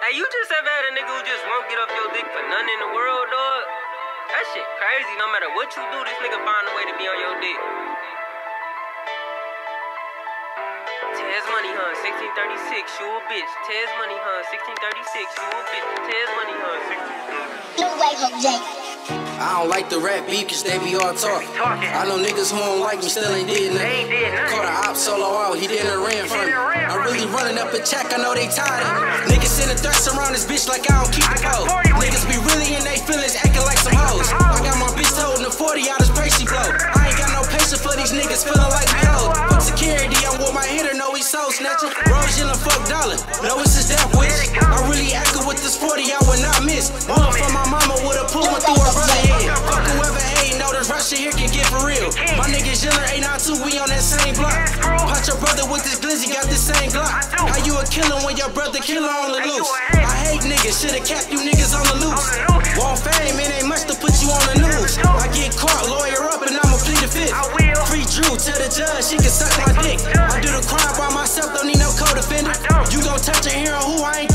Hey, you just ever had a nigga who just won't get off your dick for nothing in the world, dog? That shit crazy. No matter what you do, this nigga find a way to be on your dick. Tez Money, huh? 1636, you a bitch. Tez Money, huh? 1636, you a bitch. Tez Money, huh? 1636. No way, Hope J. I don't like the rap beef cause they be all talk. I know niggas who don't like me still ain't did nothing. Caught a op solo out, he didn't ran from me. I'm really running up a check, I know they tired of me. Niggas sending threats around this bitch like I don't keep the pole. Niggas be really in they feelings acting like some hoes. I got my bitch holding the 40 out of spray she blow. I ain't got no patience for these niggas feeling like me hoes. Fuck security, I'm with my hitter, know he soul snatching. Rose yelling fuck dollar, know it's his death wish. I really acted with this 40, I would not miss. One for my mama would've pulled me through her brother head. Fuck whoever hating, know this rush shit here can get for real. My niggas yelling 892, we on that same block. Punch your brother with this glizzy, got the same Glock. How you a killer when your brother killer on the loose? I hate niggas, shoulda kept you niggas on the loose. Want fame, it ain't much to put you on the news. I get caught, lawyer up, and I'ma plead the fifth. Free Drew, tell the judge she can suck my dick. I do the crime by myself, don't need no co-defender. You gon' touch a hero who I ain't